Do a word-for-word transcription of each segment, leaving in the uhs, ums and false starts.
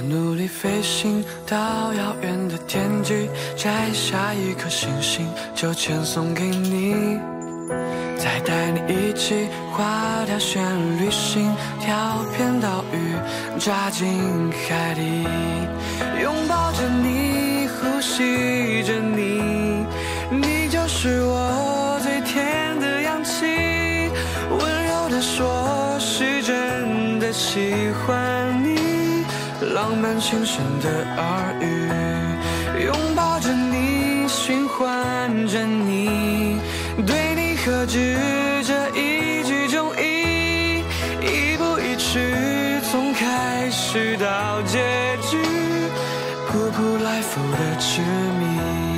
努力飞行到遥远的天际，摘下一颗星星就签送给你，再带你一起画条旋律行，跳片岛屿，扎进海底，拥抱着你，呼吸着你，你就是我最甜的氧气，温柔地说是真的喜欢你，浪漫轻声的耳语，拥抱着你，循环着你，对你何止这一句中意，一步一曲，从开始到结局，扑扑来复的执迷。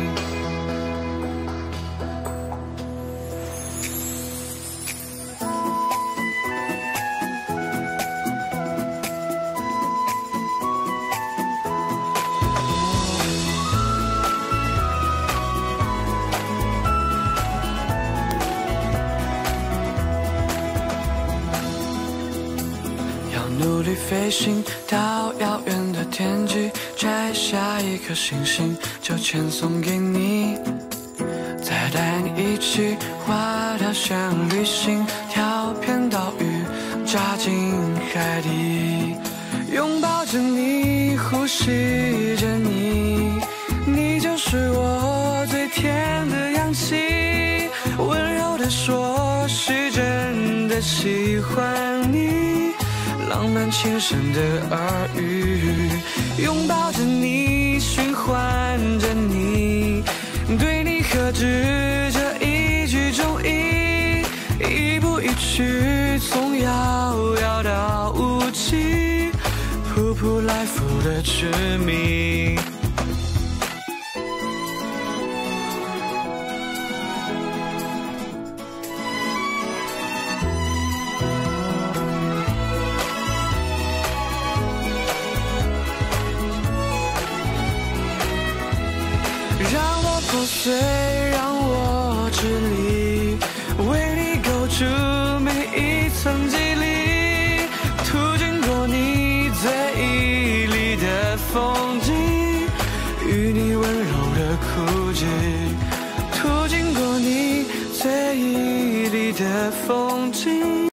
努力飞行到遥远的天际，摘下一颗星星就签送给你，再带你一起画条旋律行，跳片岛屿，扎进海底，拥抱着你，呼吸着你，你就是我最甜的氧气，温柔地说是真的喜欢你，浪漫轻声的耳语，拥抱着你，循环着你，对你何止这一句中意，一步一曲，从遥遥到无期，扑扑来复的执迷。破碎让我支离，为你构筑每一层肌理，途经过你最绮丽的风景，与你温柔的哭泣，途经过你最绮丽的风景。